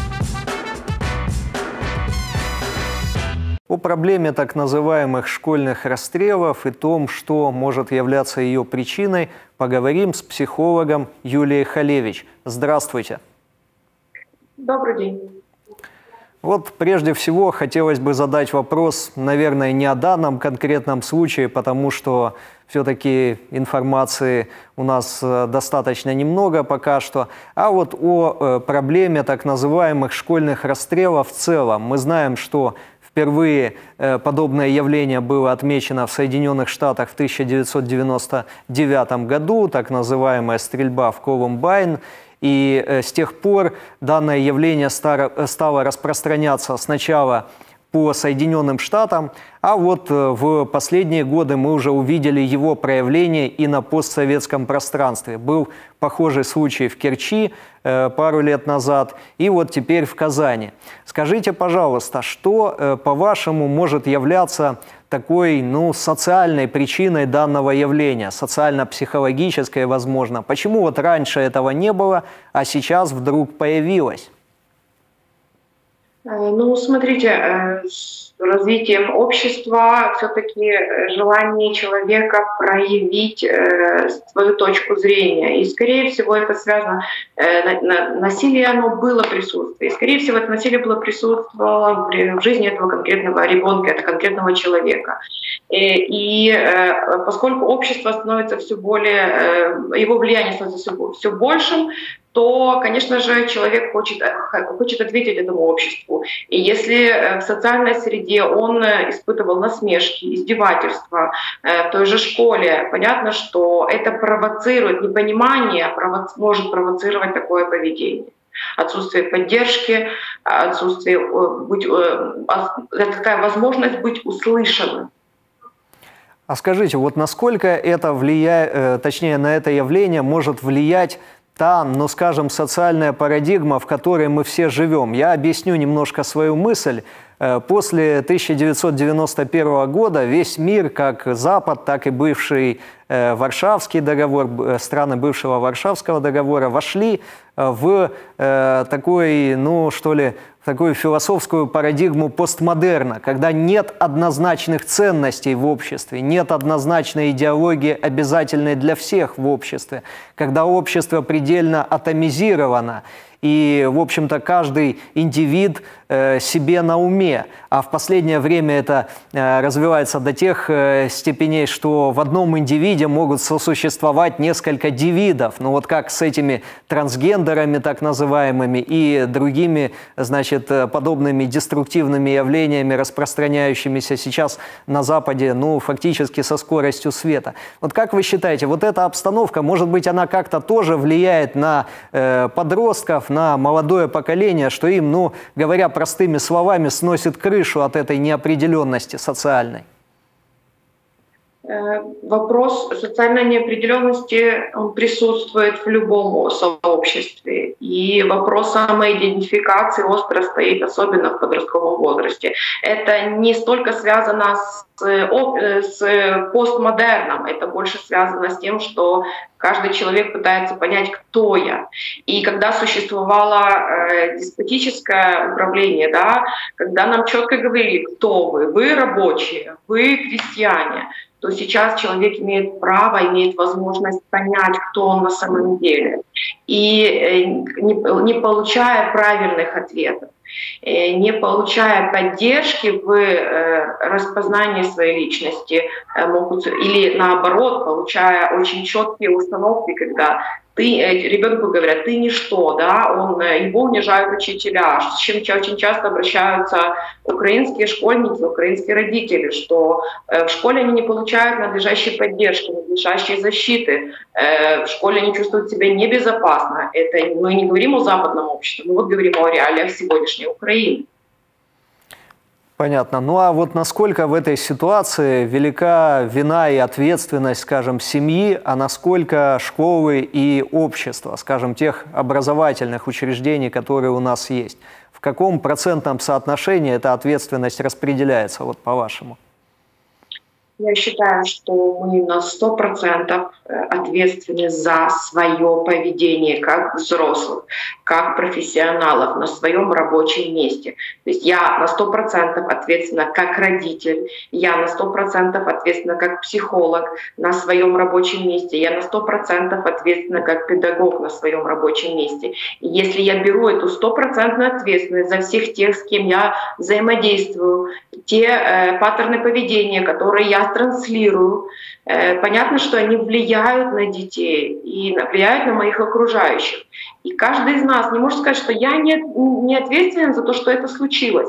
О проблеме так называемых школьных расстрелов и том, что может являться ее причиной, поговорим с психологом Юлией Халевич. Здравствуйте. Добрый день. Вот прежде всего хотелось бы задать вопрос, наверное, не о данном конкретном случае, потому что все-таки информации у нас достаточно немного пока что, а вот о проблеме так называемых школьных расстрелов в целом. Мы знаем, что впервые подобное явление было отмечено в Соединенных Штатах в тысяча девятьсот девяносто девятом году, так называемая стрельба в Колумбайн. И с тех пор данное явление стало распространяться сначала по Соединенным Штатам, а вот в последние годы мы уже увидели его проявление и на постсоветском пространстве. Был похожий случай в Керчи пару лет назад, и вот теперь в Казани. Скажите, пожалуйста, что, по-вашему, может являться такой, ну, социальной причиной данного явления, социально-психологической, возможно? Почему вот раньше этого не было, а сейчас вдруг появилось? Ну, смотрите, с развитием общества все-таки желание человека проявить свою точку зрения. И, скорее всего, это связано, насилие, оно было присутствие. И, скорее всего, это насилие было присутствовало в жизни этого конкретного ребенка, этого конкретного человека. И, и поскольку общество становится все более, его влияние становится все, все большим, то, конечно же, человек хочет, хочет ответить этому обществу. И если в социальной среде он испытывал насмешки, издевательства в той же школе, понятно, что это провоцирует, непонимание провоци- может провоцировать такое поведение. Отсутствие поддержки, отсутствие, быть, такая возможность быть услышанным. А скажите, вот насколько это влияет, точнее, на это явление может влиять та, ну, скажем, социальная парадигма, в которой мы все живем? Я объясню немножко свою мысль. После тысяча девятьсот девяносто первого года весь мир, как Запад, так и бывший Варшавский договор, страны бывшего Варшавского договора, вошли в такой, ну, что ли, в такую философскую парадигму постмодерна, когда нет однозначных ценностей в обществе, нет однозначной идеологии, обязательной для всех в обществе, когда общество предельно атомизировано, и, в общем-то, каждый индивид э, себе на уме. А в последнее время это э, развивается до тех э, степеней, что в одном индивиде могут сосуществовать несколько дивидов. Ну вот как с этими трансгендерами так называемыми и другими, значит, подобными деструктивными явлениями, распространяющимися сейчас на Западе, ну, фактически со скоростью света. Вот как вы считаете, вот эта обстановка, может быть, она как-то тоже влияет на э, подростков, на молодое поколение, что им, ну, говоря простыми словами, сносит крышу от этой неопределенности социальной? Вопрос социальной неопределенности, он присутствует в любом сообществе. И вопрос самоидентификации остро стоит, особенно в подростковом возрасте. Это не столько связано с, с постмодерном, это больше связано с тем, что каждый человек пытается понять, кто я. И когда существовало э, деспотическое управление, да, когда нам четко говорили, кто вы, вы рабочие, вы крестьяне, то сейчас человек имеет право, имеет возможность понять, кто он на самом деле. И не, не получая правильных ответов, не получая поддержки в распознании своей личности, могут, или наоборот, получая очень четкие установки, когда ты, ребенку говорят, ты ничто, да, он, его унижают учителя, с чем очень часто обращаются украинские школьники, украинские родители, что в школе они не получают надлежащей поддержки, надлежащей защиты, в школе они чувствуют себя небезопасно. Это мы не говорим о западном обществе, мы вот говорим о реалиях сегодняшней Украины. Понятно. Ну а вот насколько в этой ситуации велика вина и ответственность, скажем, семьи, а насколько школы и общества, скажем, тех образовательных учреждений, которые у нас есть? В каком процентном соотношении эта ответственность распределяется, вот по-вашему? Я считаю, что мы на сто процентов ответственны за свое поведение как взрослых, как профессионалов на своем рабочем месте. То есть я на сто процентов ответственна как родитель, я на сто процентов ответственна как психолог на своем рабочем месте, я на сто процентов ответственна как педагог на своем рабочем месте. И если я беру эту стопроцентную ответственность за всех тех, с кем я взаимодействую, те э, паттерны поведения, которые я транслирую, э, понятно, что они влияют на детей и влияют на моих окружающих. И каждый из нас не может сказать, что я не, не ответственен за то, что это случилось.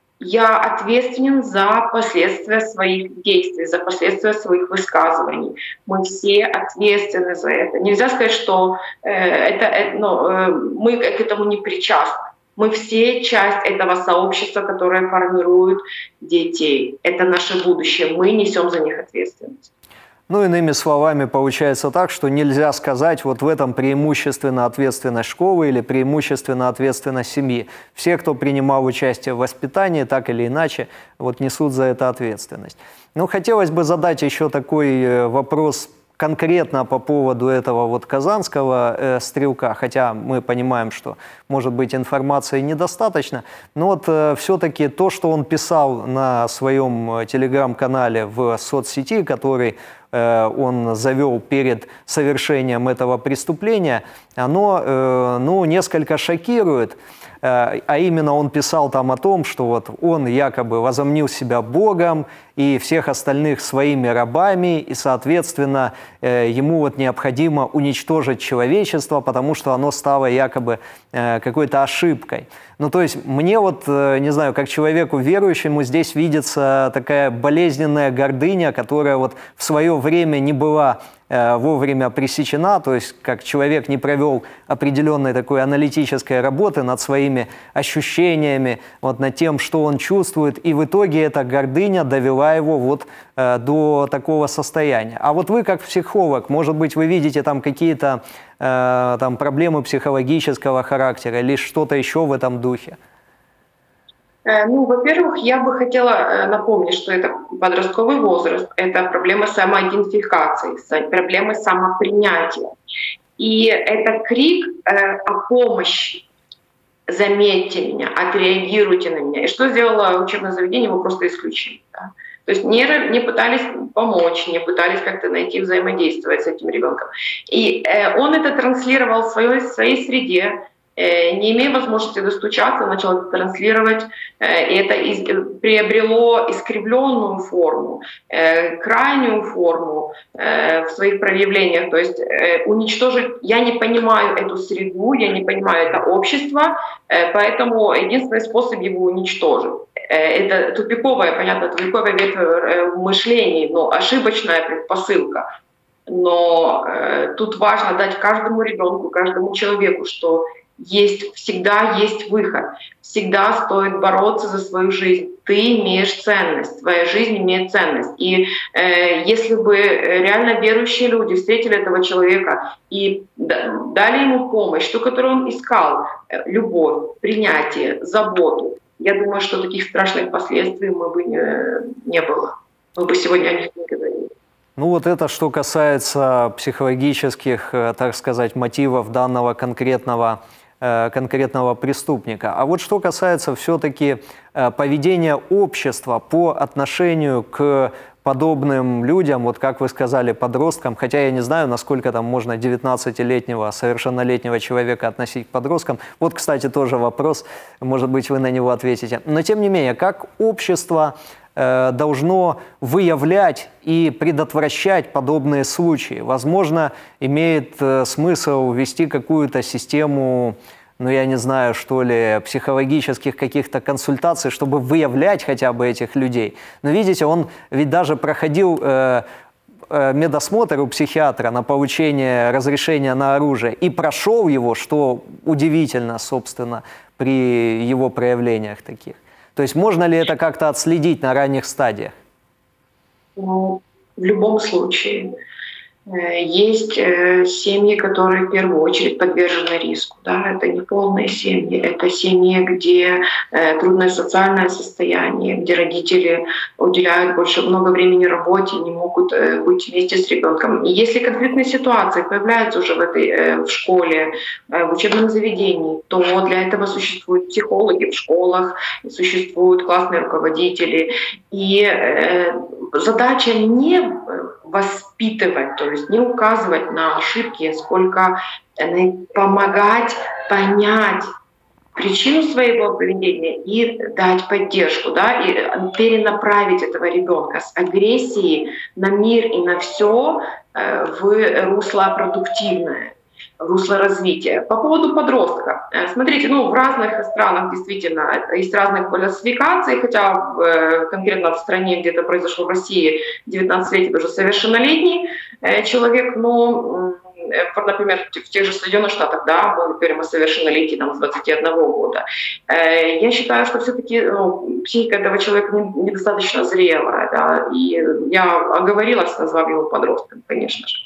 Я ответственен за последствия своих действий, за последствия своих высказываний. Мы все ответственны за это. Нельзя сказать, что э, это, это, ну, э, мы к этому не причастны. Мы все часть этого сообщества, которое формирует детей. Это наше будущее. Мы несем за них ответственность. Ну, иными словами, получается так, что нельзя сказать, вот в этом преимущественно ответственность школы или преимущественно ответственность семьи. Все, кто принимал участие в воспитании, так или иначе, вот несут за это ответственность. Ну, хотелось бы задать еще такой вопрос конкретно по поводу этого вот казанского э, стрелка, хотя мы понимаем, что, может быть, информации недостаточно, но вот э, все-таки то, что он писал на своем телеграм-канале в соцсети, который э, он завел перед совершением этого преступления, оно э, ну, несколько шокирует. А именно он писал там о том, что вот он якобы возомнил себя Богом и всех остальных своими рабами, и, соответственно, ему вот необходимо уничтожить человечество, потому что оно стало якобы какой-то ошибкой. Ну, то есть мне вот, не знаю, как человеку верующему здесь видится такая болезненная гордыня, которая вот в свое время не была вовремя пресечена, то есть как человек не провел определенной такой аналитической работы над своими ощущениями, вот над тем, что он чувствует, и в итоге эта гордыня довела его вот э, до такого состояния. А вот вы как психолог, может быть, вы видите там какие-то э, там проблемы психологического характера или что-то еще в этом духе? Ну, во-первых, я бы хотела напомнить, что это подростковый возраст, это проблема самоидентификации, проблемы самопринятия. И это крик э, о помощи. Заметьте меня, отреагируйте на меня. И что сделало учебное заведение? Его просто исключили. Да? То есть не, не пытались помочь, не пытались как-то найти взаимодействовать с этим ребенком. И э, он это транслировал в своей, в своей среде, не имея возможности достучаться, начал это транслировать, и это из, приобрело искривленную форму, крайнюю форму в своих проявлениях. То есть уничтожить, я не понимаю эту среду, я не понимаю это общество, поэтому единственный способ его уничтожить. Это тупиковая, понятно, тупиковая ветвь в мышлении, но ошибочная предпосылка. Но э, тут важно дать каждому ребенку, каждому человеку, что есть, всегда есть выход, всегда стоит бороться за свою жизнь. Ты имеешь ценность, твоя жизнь имеет ценность. И э, если бы реально верующие люди встретили этого человека и дали ему помощь, ту, которую он искал, э, любовь, принятие, заботу, я думаю, что таких страшных последствий мы бы не, не было. Мы бы сегодня о них не говорили. Ну вот это что касается психологических, так сказать, мотивов данного конкретного, конкретного преступника. А вот что касается все-таки поведения общества по отношению к подобным людям, вот как вы сказали, подросткам, хотя я не знаю, насколько там можно девятнадцатилетнего, совершеннолетнего человека относить к подросткам. Вот, кстати, тоже вопрос, может быть, вы на него ответите. Но тем не менее, как общество э, должно выявлять и предотвращать подобные случаи? Возможно, имеет э, смысл ввести какую-то систему, ну, я не знаю, что ли, психологических каких-то консультаций, чтобы выявлять хотя бы этих людей. Но видите, он ведь даже проходил э, э, медосмотр у психиатра на получение разрешения на оружие и прошел его, что удивительно, собственно, при его проявлениях таких. То есть можно ли это как-то отследить на ранних стадиях? Ну, в любом случае. Есть семьи, которые в первую очередь подвержены риску. Да? Это не полные семьи, это семьи, где трудное социальное состояние, где родители уделяют больше много времени работе, не могут быть вместе с ребенком. И если конфликтные ситуации появляются уже в, этой, в школе, в учебном заведении, то для этого существуют психологи в школах, существуют классные руководители. И задача не воспитывать, то есть не указывать на ошибки, сколько помогать понять причину своего поведения и дать поддержку, да, и перенаправить этого ребенка с агрессии на мир и на все в русло продуктивное, в русло развития. По поводу подростка. Смотрите, ну, в разных странах действительно есть разные классификации, хотя в, конкретно в стране, где-то произошло в России, девятнадцать лет — это уже совершеннолетний человек, но, например, в тех же Соединенных Штатах, да, мы говорим о совершеннолетии там, с двадцати одного года. Я считаю, что все-таки ну, психика этого человека недостаточно зрелая, да, и я оговорилась, назвав его подростком, конечно же.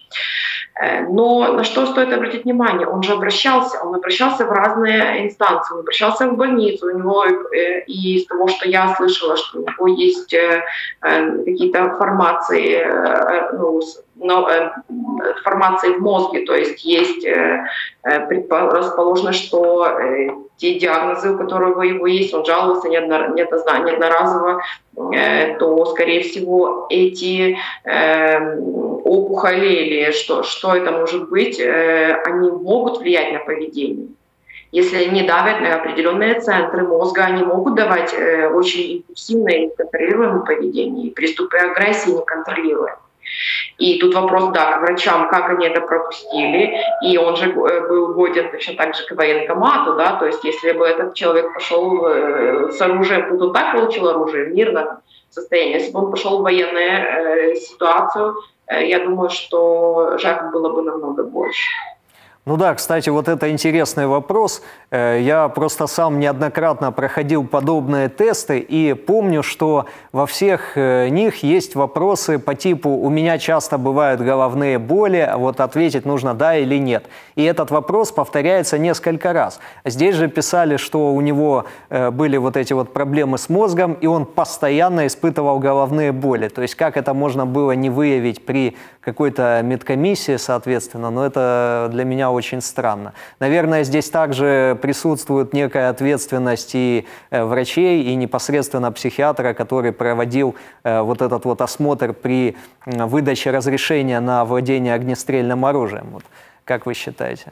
Но на что стоит обратить внимание? Он же обращался, он обращался в разные инстанции, он обращался в больницу, у него, и из того, что я слышала, что у него есть какие-то формации, ну, формации в мозге, то есть есть предположено, что те диагнозы, у которого его есть, он жаловался неодноразово, то, скорее всего, эти э, опухоли или что, что это может быть, э, они могут влиять на поведение. Если они давят на определенные центры мозга, они могут давать э, очень импульсивное и неконтролируемое поведение, и приступы агрессии неконтролируемые. И тут вопрос, да, к врачам, как они это пропустили, и он же был годен точно так же к военкомату, да, то есть если бы этот человек пошел с оружием, тут он так получил оружие в мирном состоянии, если бы он пошел в военную э, ситуацию, э, я думаю, что жертв было бы намного больше. Ну да, кстати, вот это интересный вопрос. Я просто сам неоднократно проходил подобные тесты и помню, что во всех них есть вопросы по типу «у меня часто бывают головные боли», вот ответить нужно «да» или «нет». И этот вопрос повторяется несколько раз. Здесь же писали, что у него были вот эти вот проблемы с мозгом, и он постоянно испытывал головные боли. То есть как это можно было не выявить при какой-то медкомиссии, соответственно, но это для меня очень странно. Наверное, здесь также присутствует некая ответственность и врачей, и непосредственно психиатра, который проводил вот этот вот осмотр при выдаче разрешения на владение огнестрельным оружием. Вот. Как вы считаете?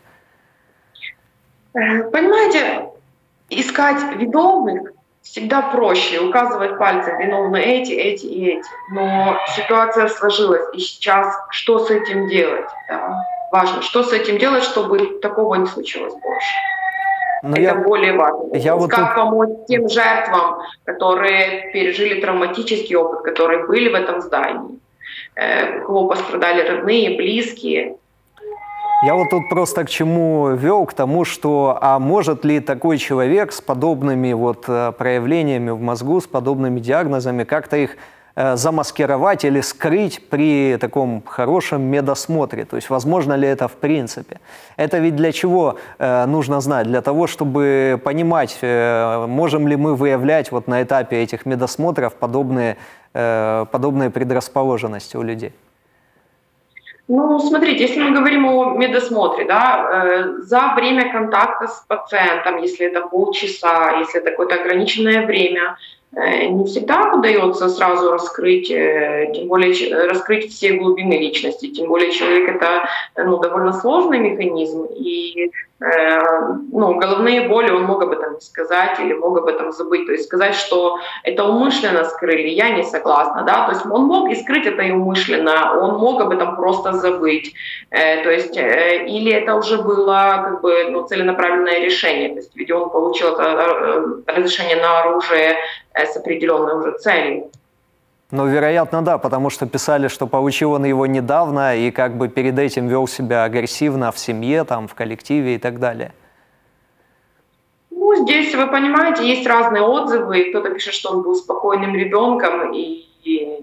Понимаете, искать виновных всегда проще, указывать пальцем виновны эти, эти и эти. Но ситуация сложилась, и сейчас что с этим делать? Да? Важно, что с этим делать, чтобы такого не случилось больше. Но это я, более важно. Я вот как тут... помочь тем жертвам, которые пережили травматический опыт, которые были в этом здании, у кого пострадали родные, близкие. Я вот тут просто к чему вел, к тому, что а может ли такой человек с подобными вот проявлениями в мозгу, с подобными диагнозами, как-то их э, замаскировать или скрыть при таком хорошем медосмотре? То есть возможно ли это в принципе? Это ведь для чего э, нужно знать? Для того, чтобы понимать, э, можем ли мы выявлять вот на этапе этих медосмотров подобные, э, подобные предрасположенности у людей? Ну, смотрите, если мы говорим о медосмотре, да, э, за время контакта с пациентом, если это полчаса, если это какое-то ограниченное время, э, не всегда удается сразу раскрыть, э, тем более раскрыть все глубины личности, тем более человек это ну, довольно сложный механизм, и э, ну, головные боли он мог об этом не сказать или мог об этом забыть, то есть сказать, что это умышленно скрыли, я не согласна, да, то есть он мог и скрыть это и умышленно, он мог об этом просто забыть, э, то есть э, или это уже было как бы ну, целенаправленное решение, то есть ведь он получил это э, разрешение на оружие э, с определенной уже целью. Ну, вероятно, да, потому что писали, что получил он его недавно и как бы перед этим вел себя агрессивно в семье, там, в коллективе и так далее. Ну, здесь, вы понимаете, есть разные отзывы. Кто-то пишет, что он был спокойным ребенком, и, и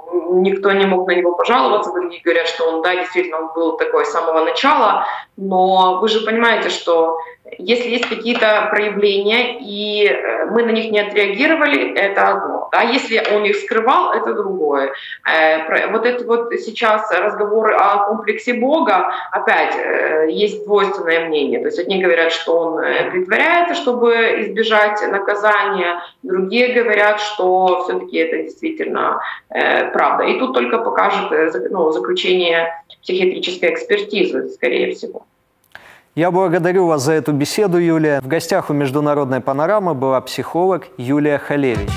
никто не мог на него пожаловаться, другие говорят, что он, да, действительно, он был такой с самого начала, но вы же понимаете, что если есть какие-то проявления, и мы на них не отреагировали, это одно. Да? Если он их скрывал, это другое. Вот это вот сейчас разговоры о комплексе Бога, опять есть двойственное мнение. То есть одни говорят, что он притворяется, чтобы избежать наказания, другие говорят, что все-таки это действительно правда. И тут только покажет, ну, заключение психиатрической экспертизы, скорее всего. Я благодарю вас за эту беседу, Юлия. В гостях у «Международной панорамы» была психолог Юлия Халевич.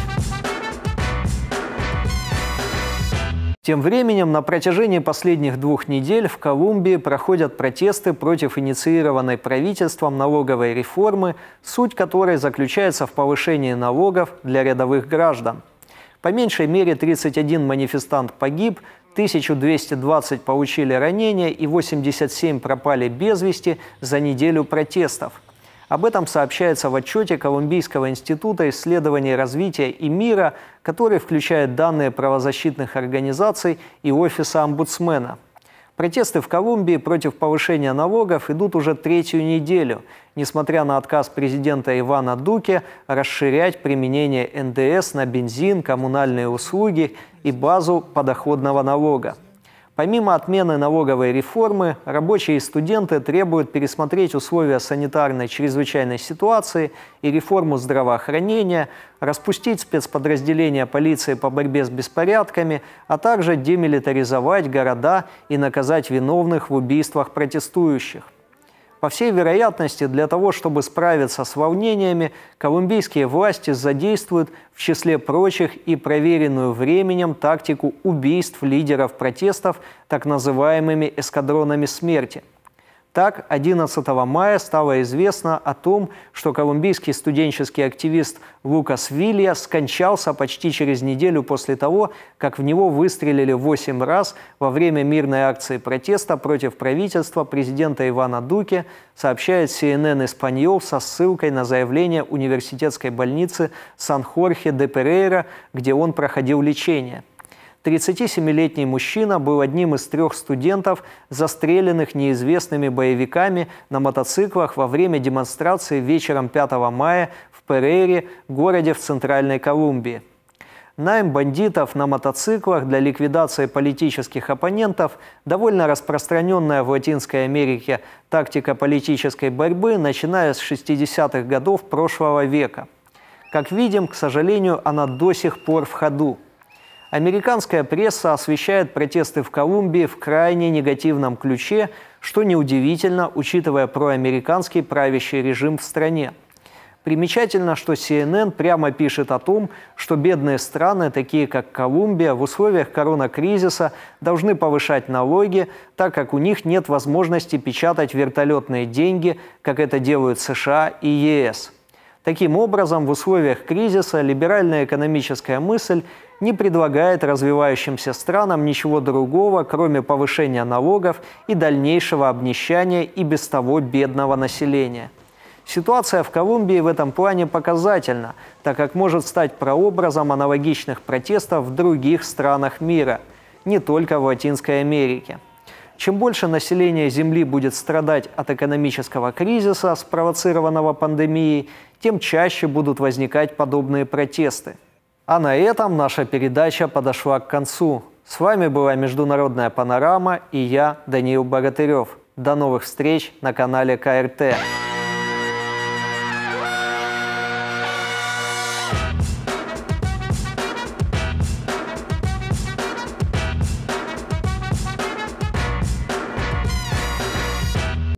Тем временем на протяжении последних двух недель в Колумбии проходят протесты против инициированной правительством налоговой реформы, суть которой заключается в повышении налогов для рядовых граждан. По меньшей мере тридцать один манифестант погиб, тысяча двести двадцать получили ранения и восемьдесят семь пропали без вести за неделю протестов. Об этом сообщается в отчете Колумбийского института исследований развития и мира, который включает данные правозащитных организаций и офиса омбудсмена. Протесты в Колумбии против повышения налогов идут уже третью неделю, несмотря на отказ президента Ивана Дуке расширять применение эн дэ эс на бензин, коммунальные услуги и базу подоходного налога. Помимо отмены налоговой реформы, рабочие и студенты требуют пересмотреть условия санитарной чрезвычайной ситуации и реформу здравоохранения, распустить спецподразделения полиции по борьбе с беспорядками, а также демилитаризовать города и наказать виновных в убийствах протестующих. По всей вероятности, для того, чтобы справиться с волнениями, колумбийские власти задействуют, в числе прочих, и проверенную временем тактику убийств лидеров протестов так называемыми эскадронами смерти. Так, одиннадцатого мая стало известно о том, что колумбийский студенческий активист Лукас Вилья скончался почти через неделю после того, как в него выстрелили восемь раз во время мирной акции протеста против правительства президента Ивана Дуке, сообщает си эн эн Español со ссылкой на заявление университетской больницы Сан-Хорхе-де-Перейра, где он проходил лечение. тридцатисемилетний мужчина был одним из трех студентов, застреленных неизвестными боевиками на мотоциклах во время демонстрации вечером пятого мая в Перейре, городе в Центральной Колумбии. Найм бандитов на мотоциклах для ликвидации политических оппонентов – довольно распространенная в Латинской Америке тактика политической борьбы, начиная с шестидесятых годов прошлого века. Как видим, к сожалению, она до сих пор в ходу. Американская пресса освещает протесты в Колумбии в крайне негативном ключе, что неудивительно, учитывая проамериканский правящий режим в стране. Примечательно, что си эн эн прямо пишет о том, что бедные страны, такие как Колумбия, в условиях коронакризиса должны повышать налоги, так как у них нет возможности печатать вертолетные деньги, как это делают США и е эс. Таким образом, в условиях кризиса либеральная экономическая мысль не предлагает развивающимся странам ничего другого, кроме повышения налогов и дальнейшего обнищания и без того бедного населения. Ситуация в Колумбии в этом плане показательна, так как может стать прообразом аналогичных протестов в других странах мира, не только в Латинской Америке. Чем больше население Земли будет страдать от экономического кризиса, спровоцированного пандемией, тем чаще будут возникать подобные протесты. А на этом наша передача подошла к концу. С вами была «Международная панорама» и я, Даниил Богатырев. До новых встреч на канале ка эр тэ.